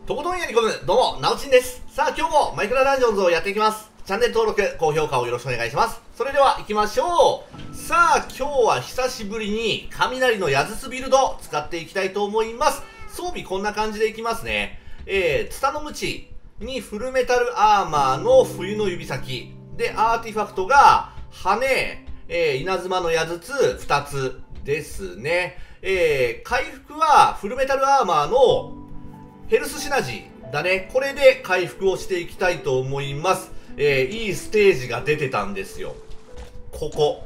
とことんやり込む、どうも、なおちんです。さあ、今日もマイクラダンジョンズをやっていきます。チャンネル登録、高評価をよろしくお願いします。それでは行きましょう。さあ、今日は久しぶりに雷の矢筒ビルド使っていきたいと思います。装備こんな感じでいきますね。ツタのムチにフルメタルアーマーの冬の指先。で、アーティファクトが羽、稲妻の矢筒2つですね。回復はフルメタルアーマーのヘルスシナジーだね。これで回復をしていきたいと思います。いいステージが出てたんですよ。ここ。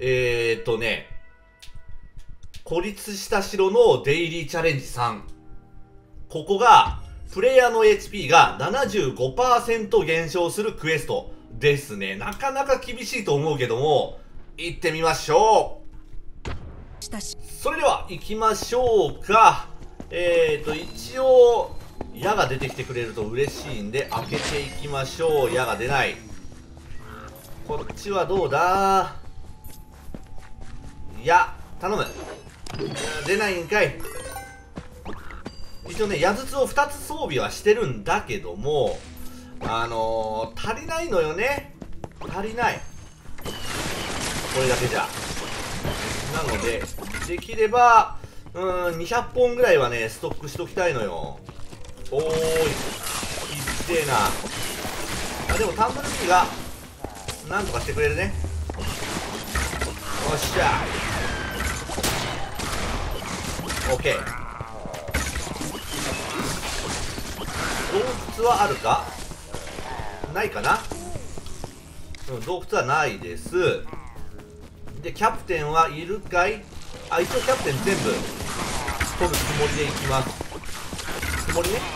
孤立した城のデイリーチャレンジ3。ここが、プレイヤーの HP が 75% 減少するクエストですね。なかなか厳しいと思うけども、行ってみましょう。それでは行きましょうか。一応、矢が出てきてくれると嬉しいんで、開けていきましょう。矢が出ない。こっちはどうだ？矢、頼む。出ないんかい。一応ね、矢筒を2つ装備はしてるんだけども、足りないのよね。足りない。これだけじゃ。なので、できれば、200本ぐらいはね、ストックしときたいのよ。おーい。きっせえな。あ、でもタンブルビーが、なんとかしてくれるね。よっしゃ。オッケー。洞窟はあるか？ないかな？洞窟はないです。で、キャプテンはいるかい？あ、一応キャプテン全部取るつもりでいきます。つもりね。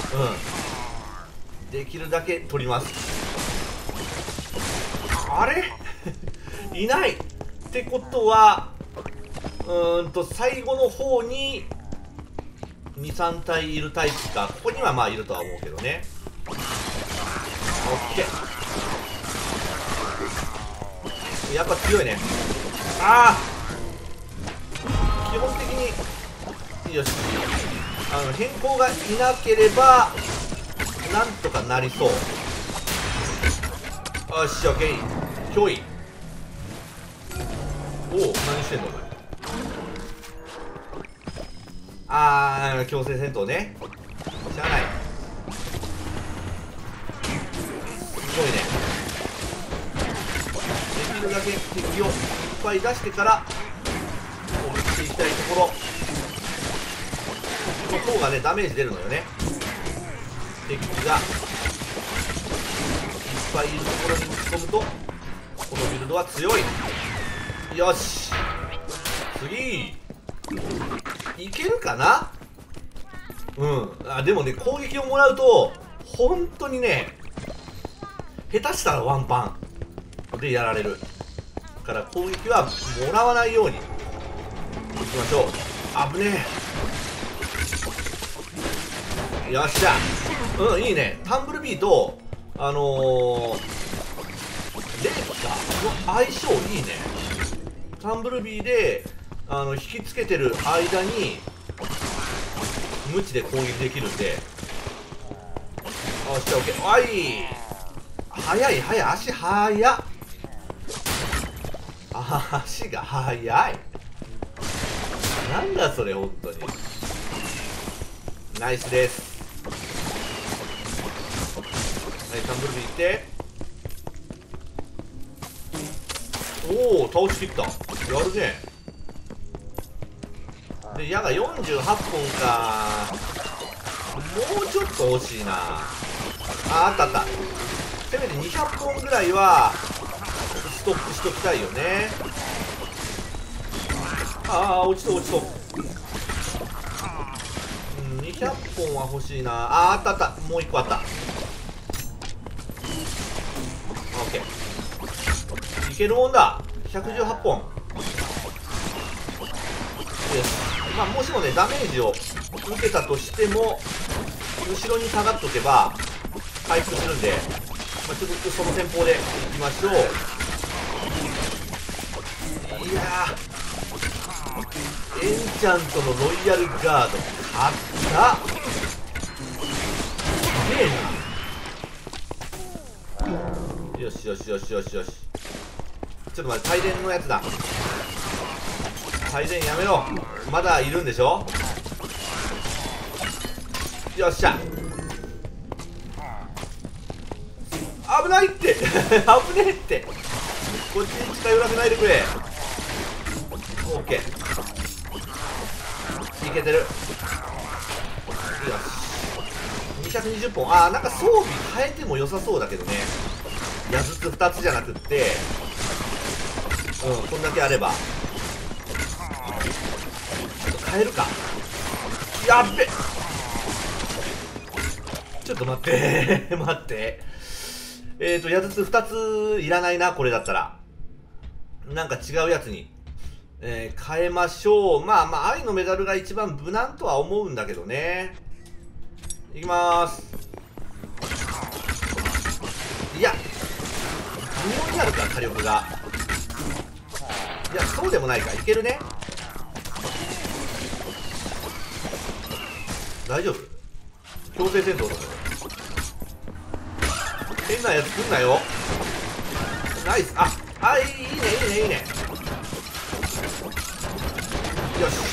できるだけ取ります。あれいないってことは、最後の方に2、3体いるタイプか。ここにはまあいるとは思うけどね。オッケー。やっぱ強いね。ああ、基本的によし、変更がいなければなんとかなりそう。よし、オッケー。脅威。おお、何してんのお前。強制戦闘ね。しゃあない。すごいね。できるだけ敵をいっぱい出してから攻撃していきたいところ。この方がね、ダメージ出るのよね。敵がいっぱいいるところに打ち込むと、このビルドは強い。よし、次いけるかな。でもね、攻撃をもらうと本当にね、下手したらワンパンでやられるから攻撃はもらわないようにいきましょう。危ねえ。よっしゃ。いいね。タンブルビーとレーキかの相性いいね。タンブルビーで引きつけてる間に無知で攻撃できるんで。よっしゃ、オッケー。おい、速い速い。足速っ。足が速い。なんだそれ、本当に。ナイスです。はい、タンブルビーいって。おお、倒しきった。やるね。で、矢が48本か。もうちょっと欲しいな。あったあった。せめて200本ぐらいはストックしときたいよね。落ちそう落ちそう。200本は欲しいな。あったあった。もう1個あった。オッケー。いけるもんだ。118本。よし。まあ、もしもね、ダメージを受けたとしても、後ろに下がっとけば回復するんで、ちょっとその戦法でいきましょう。いやー、エンチャントのロイヤルガード、買った。 よしよしよしよしよし。ちょっと待って、帯電のやつだ。帯電やめろ。まだいるんでしょ。よっしゃ。危ないって危ねえって。こっちに近寄らせないでくれ。オッケー、いけてる。よし、220本。あー、なんか装備変えても良さそうだけどね。矢筒2つじゃなくって、こんだけあれば。ちょっと変えるか。やっべ、ちょっと待って待って。矢筒2ついらないな、これだったら。なんか違うやつに、変えましょう。まあまあ、愛のメダルが一番無難とは思うんだけどね。いきまーす。いや、微妙になるか、火力が。いや、そうでもないか。いけるね。大丈夫？強制戦闘だぞ。変なやつ来んなよ。ナイス。あ、いいね、いいね、いいね。よし。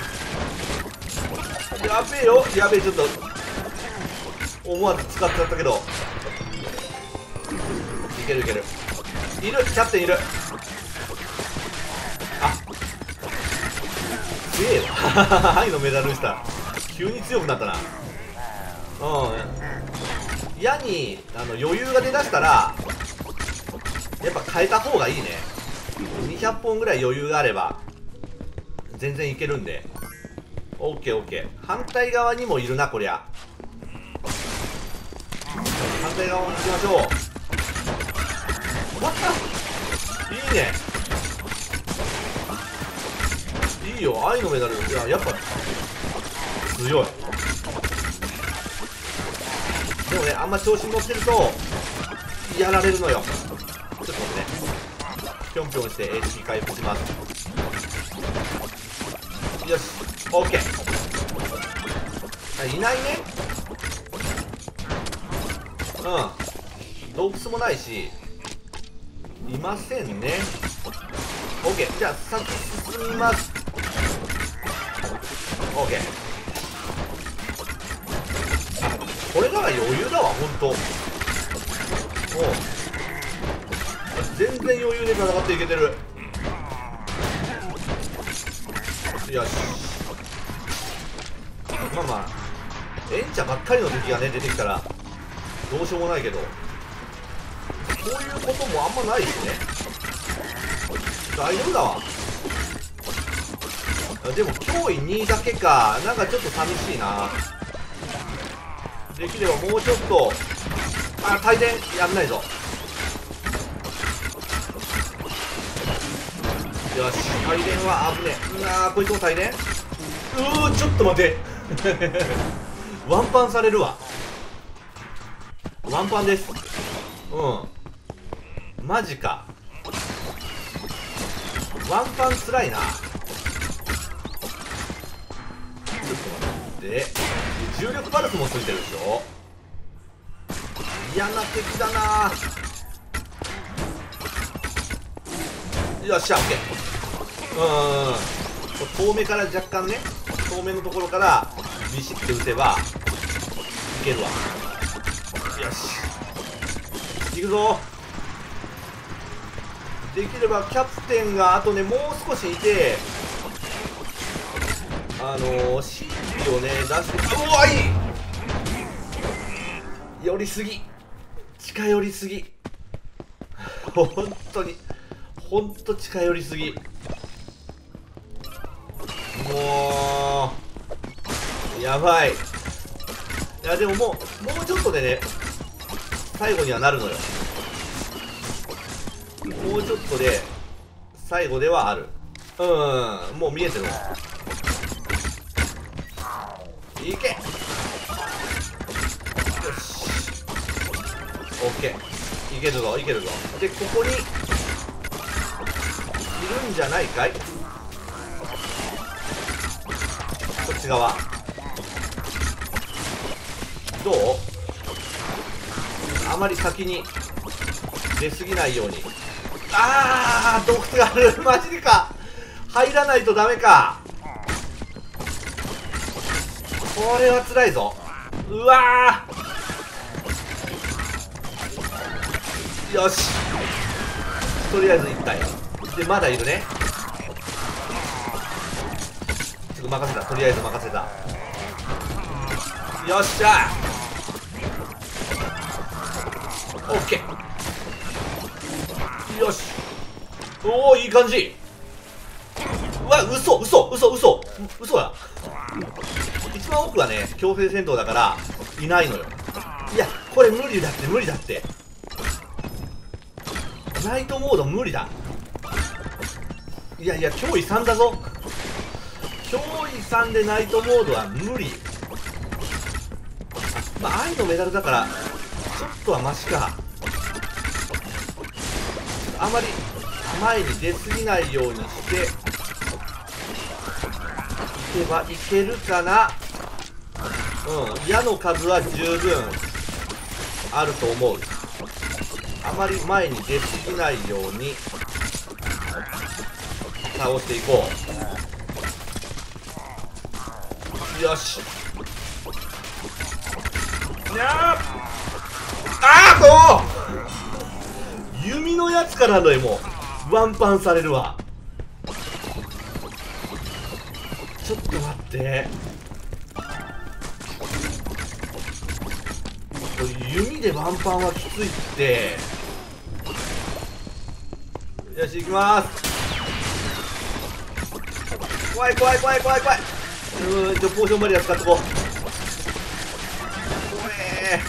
やべえよ、やべえ、ちょっと思わず使っちゃったけど、いけるいける。いる、キャプテンいる。あ、強えよ愛のメダルした。急に強くなったな。矢に余裕が出だしたらやっぱ変えた方がいいね。200本ぐらい余裕があれば全然いけるんで。オッケーオッケー。反対側にもいるな、こりゃ。反対側に行きましょう。わっ、いいね、いいよ、愛のメダル。いや、やっぱ強い。でもね、あんま調子に乗ってるとやられるのよ。ちょっと待ってね、ぴょんぴょんして HP 回復します。よし、オッケー。いないね。洞窟もないしいませんね。オッケー、じゃあ先進みます。オッケー。これなら余裕だわ、ほんと。全然余裕で戦っていけてる。よし、まあまあエンチャばっかりの敵がね出てきたらどうしようもないけど、そういうこともあんまないしね。大丈夫だわ。でも脅威2だけか、なんかちょっと寂しいな。できればもうちょっと。帯電やんないぞ。よし、帯電は危ねえ。こいつも帯電。ちょっと待てワンパンされるわ。ワンパンです。マジか。ワンパンつらいな。ちょっと待って、重力パルスもついてるでしょ。嫌な敵だな。よっしゃ、オッケー。遠目から若干ね、遠目のところからビシッて打てばいけるわ。よし、行くぞ。できればキャプテンがあとねもう少しいて、神秘をね出して。うわ、いい、寄りすぎ、近寄りすぎ本当にほんと近寄りすぎ。もうやばい。いやでももうちょっとでね最後にはなるのよ。もうちょっとで最後ではある。もう見えてるわ。いけ。よし、オッケー、いけるぞいけるぞ。でここにいるんじゃないかい。こっち側どう？あまり先に出過ぎないように。あー、洞窟がある。マジでか。入らないとダメか。これは辛いぞ。うわー、よし、とりあえず1体で、まだいるね。ちょっと任せた、とりあえず任せた。よっしゃー、オッケー。よし、おお、いい感じ。うわ、嘘や。一番奥はね、強制戦闘だからいないのよ。いや、これ無理だって。ナイトモード無理だ。いや脅威3だぞ。脅威3でナイトモードは無理。まあ愛のメダルだからちょっとはマシか。あまり前に出過ぎないようにしていけばいけるかな。矢の数は十分あると思う。あまり前に出過ぎないように倒していこう。よし、にゃー、もう弓のやつからのもうワンパンされるわ。ちょっと待って、弓でワンパンはきついって。よし、行きまーす。怖い。ポーションバリア使っとこう。怖え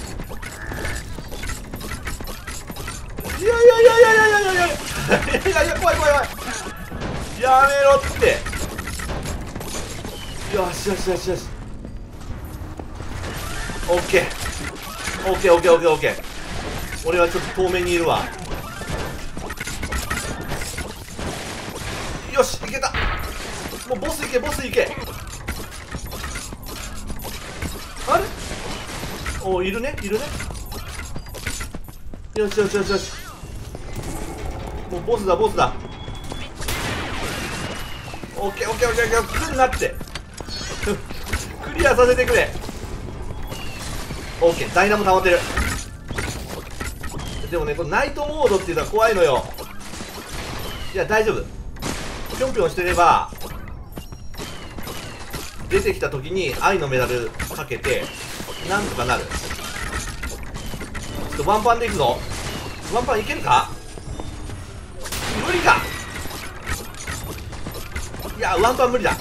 ー。いや、怖い。やめろって。よし。オッケー。俺はちょっと遠目にいるわ。よし、いけた。もうボスいけ。あれ、おー、いるね。よし。もうボスだ。オッケー。来んなってクリアさせてくれ。オッケー、ダイナも溜まってる。でもね、このナイトモードっていうのは怖いのよ。いや、大丈夫。ぴょんぴょんしてれば出てきた時に愛のメダルかけてなんとかなる。ちょっとワンパンでいくぞ。ワンパンいけるか。無理か。いや、ワンパン無理だ。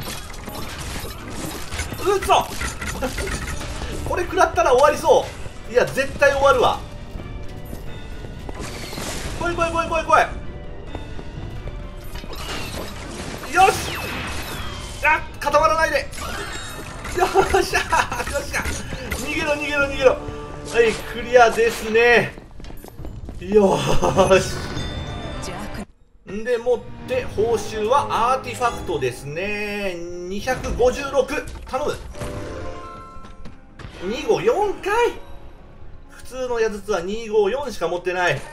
これ食らったら終わりそう。いや、絶対終わるわ。来い。よし、固まらないで。よっしゃ。逃げろ。はい、クリアですね。よーし。でもって報酬はアーティファクトですね。256。頼む。254回。普通の矢筒は254しか持ってない。で、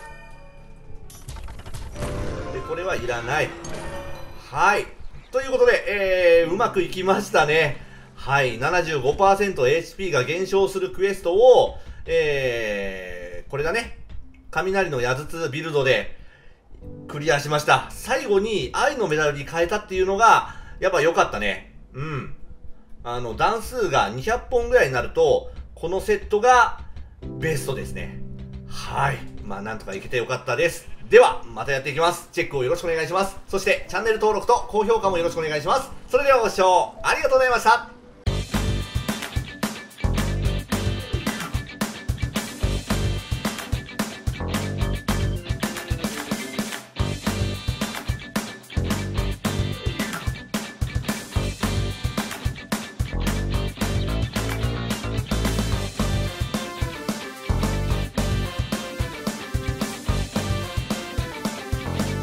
これはいらない。はい。ということで、うまくいきましたね。はい。75%HP が減少するクエストを、これだね。雷の矢筒ビルドでクリアしました。最後に愛のメダルに変えたっていうのが、やっぱ良かったね。段数が200本ぐらいになると、このセットがベストですね。はい。なんとかいけてよかったです。では、またやっていきます。チェックをよろしくお願いします。そして、チャンネル登録と高評価もよろしくお願いします。それではご視聴ありがとうございました。